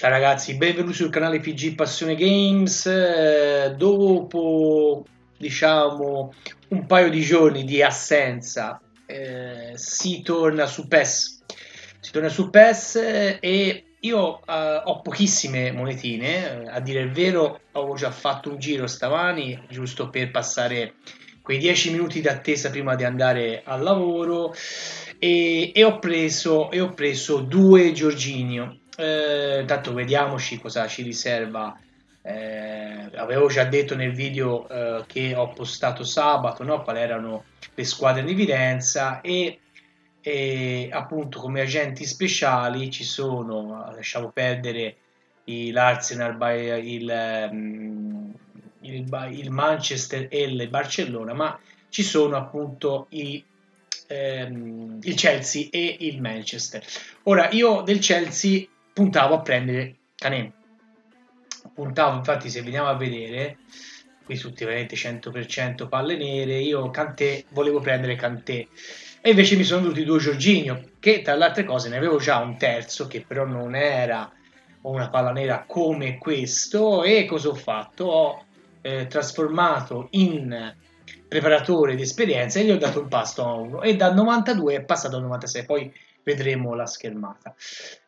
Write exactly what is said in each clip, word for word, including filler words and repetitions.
Ciao ragazzi, benvenuti sul canale P G Passione Games. Eh, dopo, diciamo, un paio di giorni di assenza, eh, si torna su PES. Si torna su PES eh, e io eh, ho pochissime monetine. eh, a dire il vero, avevo già fatto un giro stamani, giusto per passare quei dieci minuti d'attesa prima di andare al lavoro e, e ho preso, e ho preso due Giorginio. Eh, tanto vediamoci cosa ci riserva. Eh, avevo già detto nel video eh, che ho postato sabato, no? Quali erano le squadre in evidenza e, e appunto come agenti speciali ci sono, lasciamo perdere l'Arsenal, il, um, il, il Manchester e il Barcellona, ma ci sono appunto i, ehm, il Chelsea e il Manchester. Ora io del Chelsea puntavo a prendere Canè, puntavo, infatti se veniamo a vedere qui tutti veramente cento per cento palle nere, io Kanté volevo prendere Kanté e invece mi sono venuti due Jorginho, che tra le altre cose ne avevo già un terzo che però non era una palla nera come questo. E cosa ho fatto? Ho eh, trasformato in preparatore di esperienza e gli ho dato il pasto a uno e dal novantadue è passato al novantasei, poi vedremo la schermata.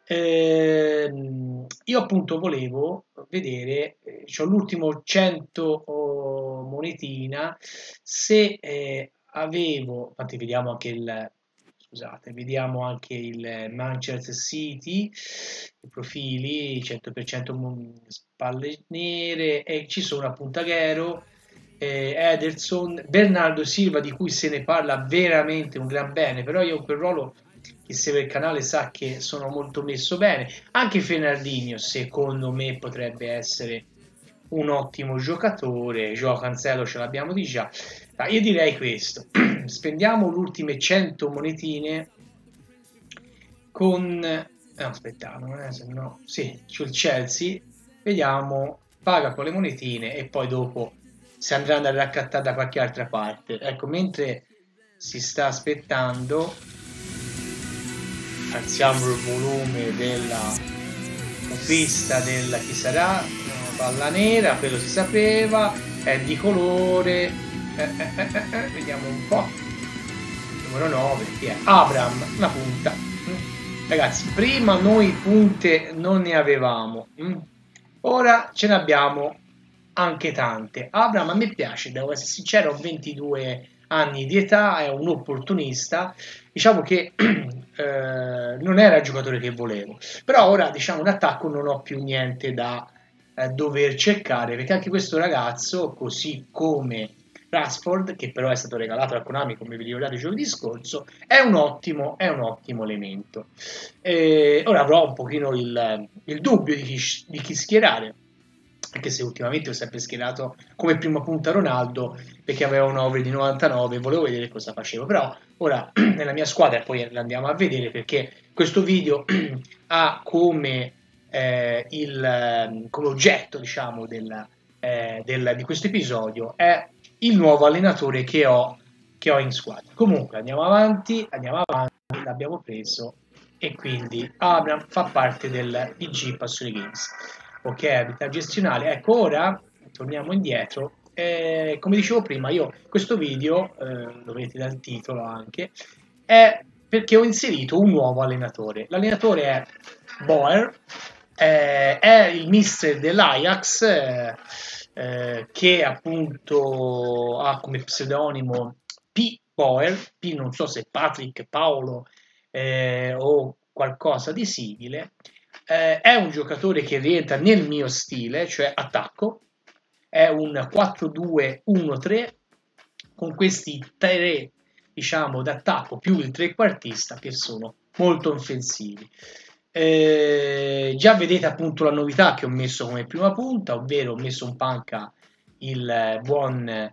Eh, io appunto volevo vedere, eh, c'ho l'ultimo cento oh, monetina, se eh, avevo, infatti vediamo anche il, scusate, vediamo anche il Manchester City, i profili, cento per cento spalle nere e ci sono appunto Aguero, eh, Ederson, Bernardo Silva di cui se ne parla veramente un gran bene, però io quel ruolo, chi segue il canale sa che sono molto messo bene. Anche Fernandinho secondo me potrebbe essere un ottimo giocatore. Joao Cancelo ce l'abbiamo di già. Ma io direi questo: spendiamo le ultime cento monetine con eh, aspettiamo, eh, se no, sì, sul Chelsea, vediamo, paga con le monetine e poi dopo si andranno a raccattare da qualche altra parte. Ecco, mentre si sta aspettando, alziamo il volume della pista della chi sarà, palla nera, quello si sapeva, è di colore, eh, eh, eh, eh, vediamo un po', numero nove, chi è? Abraham, una punta. Ragazzi, prima noi punte non ne avevamo, ora ce ne abbiamo anche tante. Abraham a me piace, devo essere sincero, ho ventidue anni di età, è un opportunista, diciamo che eh, non era il giocatore che volevo, però ora diciamo in attacco non ho più niente da eh, dover cercare, perché anche questo ragazzo, così come Rashford, che però è stato regalato da Konami come vi ricordate giovedì scorso, è un ottimo, è un ottimo elemento. E ora avrò un pochino il, il dubbio di chi, di chi schierare, anche se ultimamente ho sempre schierato come prima punta Ronaldo perché aveva un over di novantanove, volevo vedere cosa faceva, però ora nella mia squadra, poi l'andiamo a vedere perché questo video ha come, eh, il, come oggetto, diciamo, del, eh, del, di questo episodio è il nuovo allenatore che ho, che ho in squadra. Comunque andiamo avanti, andiamo avanti, l'abbiamo preso e quindi Abraham fa parte del P G Passione Games. Ok, abilità gestionale. Ecco, ora torniamo indietro. Eh, come dicevo prima, io questo video, eh, lo vedete dal titolo anche, è perché ho inserito un nuovo allenatore. L'allenatore è Boer, eh, è il mister dell'Ajax, eh, eh, che appunto ha come pseudonimo P. Boer, P non so se Patrick, Paolo eh, o qualcosa di simile. Eh, è un giocatore che rientra nel mio stile, cioè attacco, è un quattro due uno tre con questi tre, diciamo, d'attacco più il trequartista che sono molto offensivi. Eh, già vedete appunto la novità che ho messo come prima punta, ovvero ho messo in panca il buon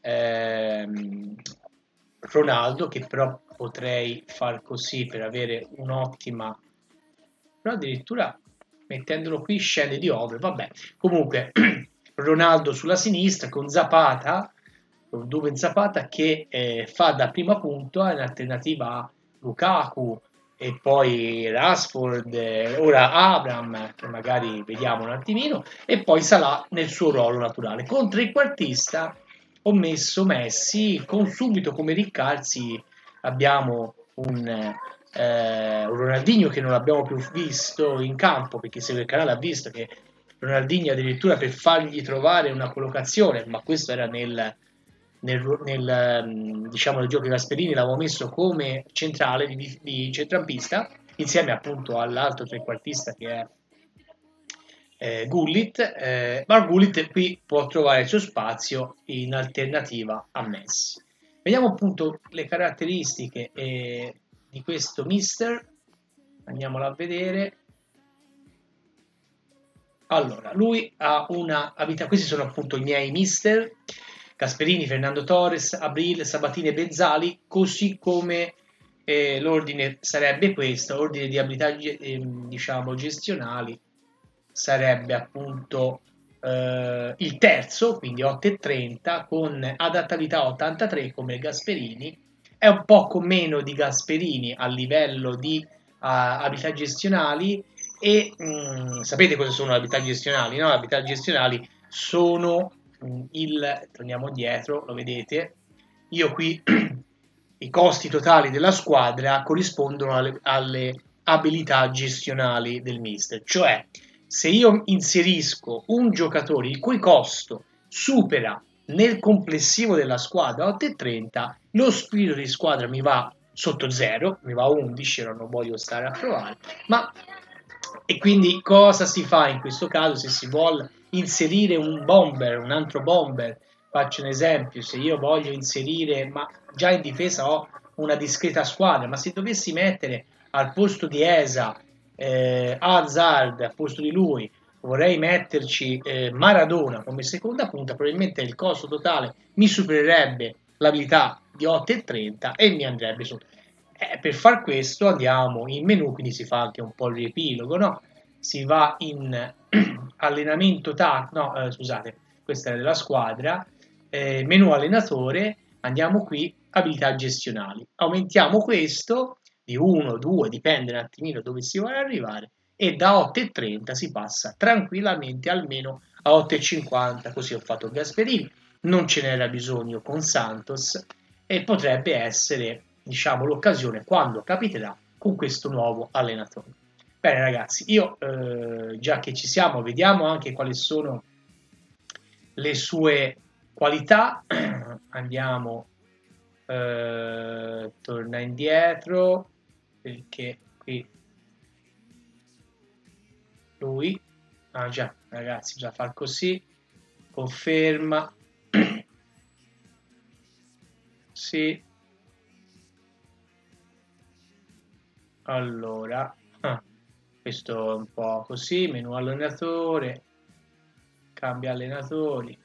ehm, Ronaldo, che però potrei far così per avere un'ottima, però addirittura mettendolo qui scende di over, vabbè, comunque Ronaldo sulla sinistra con Zapata, con Duvan Zapata che eh, fa da prima punta in alternativa a Lukaku e poi Rashford, eh, ora Abraham, che magari vediamo un attimino, e poi Salah nel suo ruolo naturale. Con trequartista ho messo Messi, con subito come rincalzi abbiamo un, eh, un Ronaldinho che non abbiamo più visto in campo, perché se il canale ha visto che Ronaldinho addirittura per fargli trovare una collocazione, ma questo era nel, nel, nel diciamo nel gioco di Gasperini, l'avevo messo come centrale di, di centrampista insieme appunto all'altro trequartista che è eh, Gullit, eh, ma Gullit qui può trovare il suo spazio in alternativa a Messi. Vediamo appunto le caratteristiche eh, di questo mister, andiamola a vedere. Allora, lui ha una abita, questi sono appunto i miei mister, Gasperini, Fernando Torres, Abril, Sabatini e Bezzali, così come eh, l'ordine sarebbe questo, ordine di abilità eh, diciamo gestionali sarebbe appunto eh, il terzo, quindi otto e trenta, con adattabilità ottantatré come Gasperini, è un poco meno di Gasperini a livello di uh, abilità gestionali. E mh, sapete cosa sono le abilità gestionali? No? Le abilità gestionali sono mh, il, torniamo indietro, lo vedete, io qui i costi totali della squadra corrispondono alle, alle abilità gestionali del mister, cioè se io inserisco un giocatore il cui costo supera nel complessivo della squadra otto e trenta, lo spirito di squadra mi va sotto zero, mi va a undici, non voglio stare a provare, ma e quindi cosa si fa in questo caso se si vuole inserire un bomber, un altro bomber? Faccio un esempio, se io voglio inserire, ma già in difesa ho una discreta squadra, ma se dovessi mettere al posto di Esa eh, Hazard, al posto di lui, vorrei metterci eh, Maradona come seconda punta, probabilmente il costo totale mi supererebbe l'abilità di otto e trenta e mi andrebbe sotto. Eh, per far questo andiamo in menu, quindi si fa anche un po' il riepilogo, no? Si va in allenamento tattico, no, eh, scusate, questa è della squadra, eh, menu allenatore, andiamo qui, abilità gestionali. Aumentiamo questo di uno, due, dipende un attimino dove si vuole arrivare, e da otto e trenta si passa tranquillamente almeno a otto e cinquanta, così ho fatto Gasperini, non ce n'era bisogno con Santos e potrebbe essere diciamo l'occasione quando capiterà con questo nuovo allenatore. Bene ragazzi, io eh, già che ci siamo vediamo anche quali sono le sue qualità. Andiamo eh, torna indietro perché qui lui ah già ragazzi, già far così, conferma sì. Allora, ah, questo è un po' così, menu allenatore, cambia allenatori.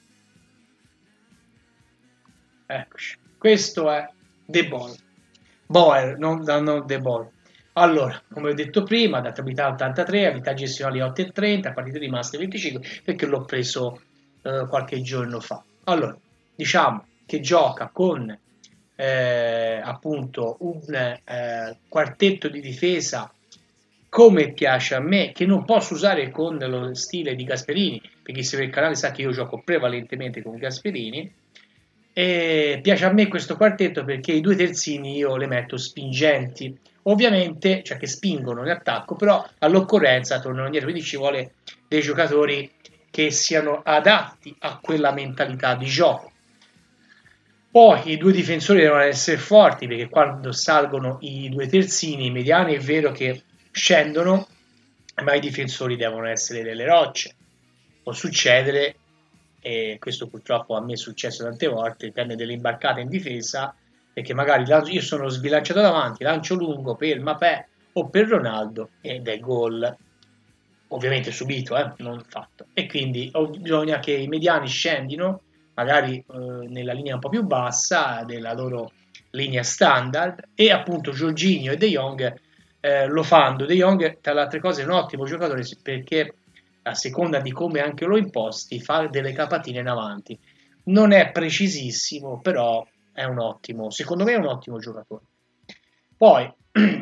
Eccoci, questo è The Ball. Boer, non, non The Ball. Allora, come ho detto prima, adattabilità ottantatré, abilità gestionali otto e trenta, partite rimaste venticinque, perché l'ho preso eh, qualche giorno fa. Allora, diciamo che gioca con eh, appunto un eh, quartetto di difesa come piace a me, che non posso usare con lo stile di Gasperini, perché se il canale sa che io gioco prevalentemente con Gasperini, e piace a me questo quartetto perché i due terzini io le metto spingenti, ovviamente, cioè che spingono in attacco, però all'occorrenza tornano indietro, quindi ci vuole dei giocatori che siano adatti a quella mentalità di gioco. Poi i due difensori devono essere forti, perché quando salgono i due terzini, i mediani, è vero che scendono, ma i difensori devono essere delle rocce. Può succedere, e questo purtroppo a me è successo tante volte, prende delle imbarcate in difesa, perché magari io sono sbilanciato davanti, lancio lungo per Mbappé o per Ronaldo ed è gol, ovviamente subito, eh, non fatto. E quindi bisogna che i mediani scendino, magari eh, nella linea un po' più bassa della loro linea standard, e appunto Jorginho e De Jong eh, lo fanno. De Jong, tra le altre cose, è un ottimo giocatore perché a seconda di come anche lo imposti fa delle capatine in avanti. Non è precisissimo, però è un ottimo, secondo me è un ottimo giocatore. Poi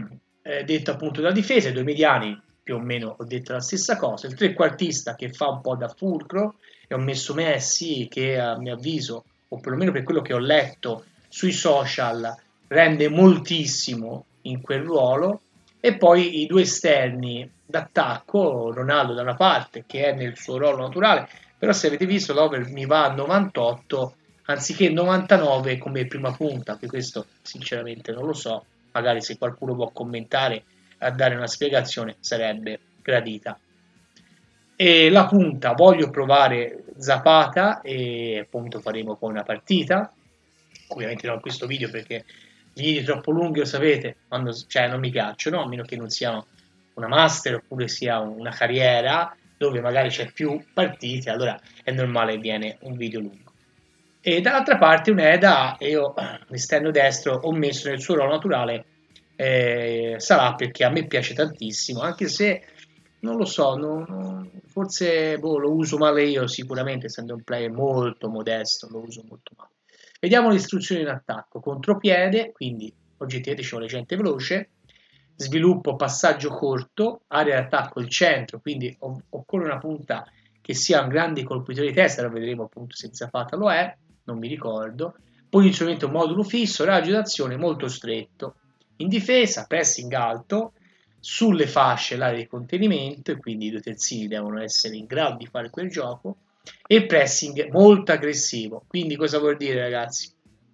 eh, detto appunto della difesa, i due mediani più o meno ho detto la stessa cosa, il trequartista che fa un po' da fulcro, e ho messo Messi che a mio avviso, o perlomeno per quello che ho letto sui social, rende moltissimo in quel ruolo, e poi i due esterni d'attacco, Ronaldo da una parte che è nel suo ruolo naturale, però se avete visto l'over mi va a novantotto anziché novantanove come prima punta, che questo sinceramente non lo so, magari se qualcuno può commentare a dare una spiegazione sarebbe gradita. E la punta voglio provare Zapata e appunto faremo poi una partita, ovviamente non in questo video perché gli video troppo lunghi lo sapete, quando, cioè non mi piacciono, a meno che non siano una master oppure sia una carriera dove magari c'è più partite, allora è normale che viene un video lungo. E dall'altra parte un Eda, io l'esterno destro ho messo nel suo ruolo naturale eh, Salah perché a me piace tantissimo, anche se non lo so, non, non, forse boh, lo uso male io sicuramente, essendo un player molto modesto, lo uso molto male. Vediamo le istruzioni in attacco, contropiede, quindi oggettivamente ci vuole gente veloce, sviluppo, passaggio corto, area d'attacco il centro, quindi occorre una punta che sia un grande colpitore di testa, lo vedremo appunto se Zapata lo è, non mi ricordo, posizionamento modulo fisso, raggio d'azione molto stretto, in difesa, pressing alto, sulle fasce l'area di contenimento, e quindi i due terzini devono essere in grado di fare quel gioco, e pressing molto aggressivo. Quindi cosa vuol dire, ragazzi?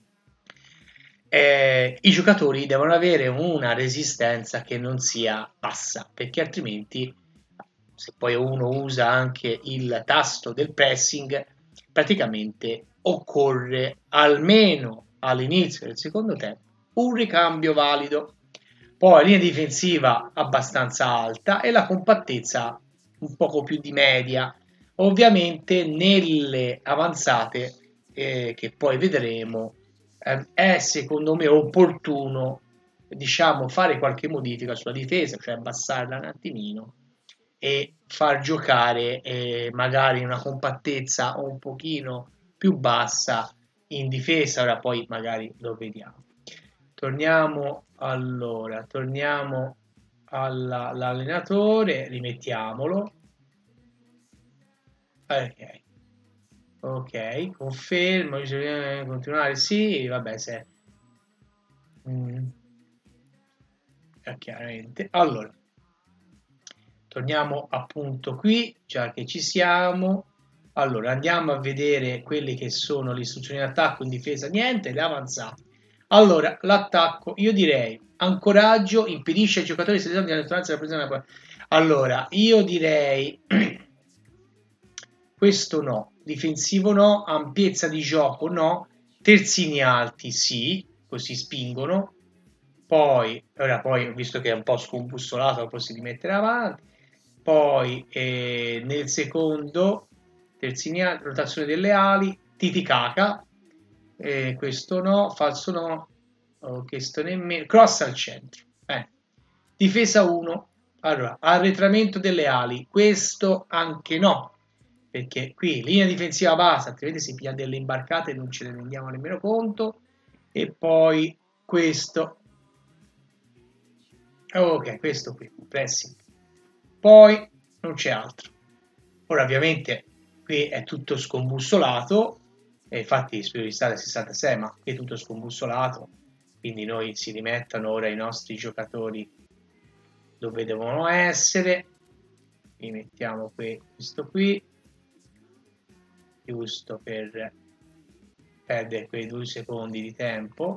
Eh, I giocatori devono avere una resistenza che non sia bassa, perché altrimenti, se poi uno usa anche il tasto del pressing, praticamente occorre almeno all'inizio del secondo tempo un ricambio valido. Poi linea difensiva abbastanza alta e la compattezza un poco più di media. Ovviamente nelle avanzate eh, che poi vedremo eh, è secondo me opportuno, diciamo, fare qualche modifica sulla difesa, cioè abbassarla un attimino e far giocare eh, magari una compattezza un pochino più bassa in difesa. Ora poi magari lo vediamo. Torniamo allora, torniamo all'allenatore, rimettiamolo. Ok. Ok, confermo, bisogna continuare, sì, vabbè, se... Mm, chiaramente. Allora, torniamo appunto qui, già che ci siamo. Allora, andiamo a vedere quelle che sono le istruzioni di attacco, in difesa, niente, le avanzate. Allora, l'attacco, io direi, ancoraggio, impedisce ai giocatori di allontanarsi dalla presa. Allora, io direi, questo no, difensivo no, ampiezza di gioco no, terzini alti sì, così spingono. Poi, ora poi, visto che è un po' scombussolato, lo posso rimettere avanti. Poi eh, nel secondo, terzini alti, rotazione delle ali, titicaca, eh, questo no, falso no, oh, questo nemmeno, cross al centro. Eh. Difesa uno, allora, arretramento delle ali, questo anche no, perché qui linea difensiva bassa, altrimenti si piglia delle imbarcate e non ce ne rendiamo nemmeno conto. E poi questo, ok, questo qui, pressing. Poi non c'è altro. Ora ovviamente qui è tutto scombussolato, e infatti spero di stare a sessantasei, ma qui è tutto scombussolato, quindi noi si rimettano ora i nostri giocatori dove devono essere. Qui mettiamo qui, questo qui, giusto per perdere quei due secondi di tempo.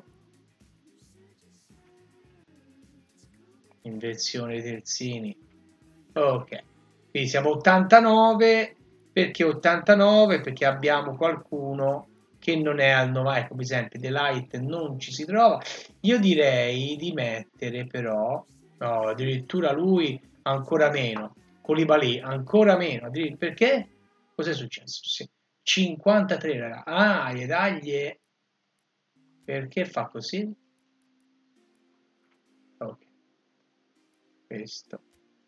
Inversione terzini, ok, quindi siamo ottantanove. Perché ottantanove? Perché abbiamo qualcuno che non è al novanta, ecco, per esempio The Light non ci si trova. Io direi di mettere però, no, addirittura lui ancora meno, Koulibaly ancora meno, perché? Cos'è successo? Sì. cinquantatré, raga. Ah, e dagli, perché fa così? Ok, questo.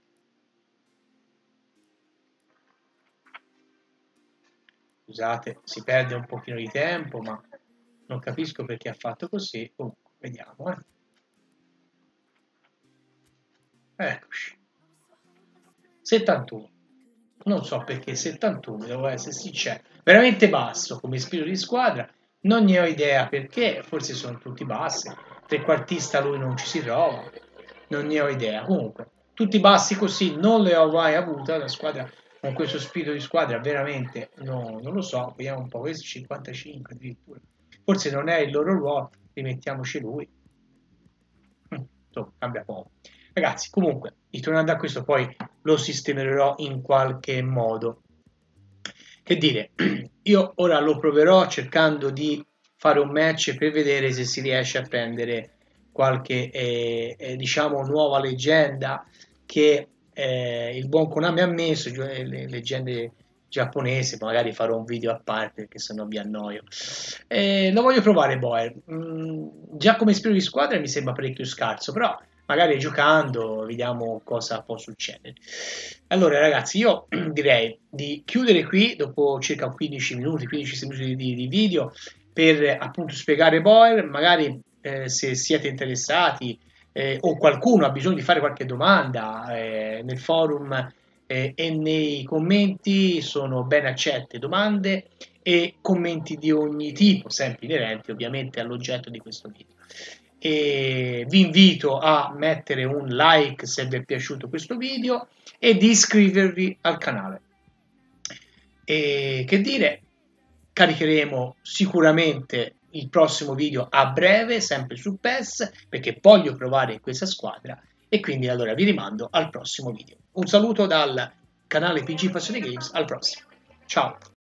Scusate, si perde un pochino di tempo, ma non capisco perché ha fatto così. Comunque, vediamo. Eh. eccoci, settantuno, non so perché settantuno, devo essere sincero, veramente basso come spirito di squadra, non ne ho idea perché, forse sono tutti bassi, trequartista lui non ci si trova, non ne ho idea, comunque, tutti bassi così non le ho mai avute, una squadra con questo spirito di squadra veramente no, non lo so, vediamo un po', questo cinquantacinque addirittura, forse non è il loro ruolo, rimettiamoci lui, insomma, cambia poco. Ragazzi, comunque, ritornando a questo, poi lo sistemerò in qualche modo. Che dire, io ora lo proverò cercando di fare un match per vedere se si riesce a prendere qualche, eh, eh, diciamo, nuova leggenda che eh, il buon Konami ha messo, cioè le leggende giapponesi, magari farò un video a parte perché sennò vi annoio. Eh, lo voglio provare Boer, mm, già come spirito di squadra mi sembra parecchio scarso, però magari giocando vediamo cosa può succedere. Allora ragazzi, io direi di chiudere qui dopo circa quindici minuti, quindici minuti di, di video per appunto spiegare Boer, magari eh, se siete interessati eh, o qualcuno ha bisogno di fare qualche domanda eh, nel forum eh, e nei commenti sono ben accette domande e commenti di ogni tipo, sempre inerenti ovviamente all'oggetto di questo video. E vi invito a mettere un like se vi è piaciuto questo video e di iscrivervi al canale. E che dire, caricheremo sicuramente il prossimo video a breve, sempre su P E S, perché voglio provare questa squadra e quindi allora vi rimando al prossimo video. Un saluto dal canale P G Passione Games, al prossimo. Ciao!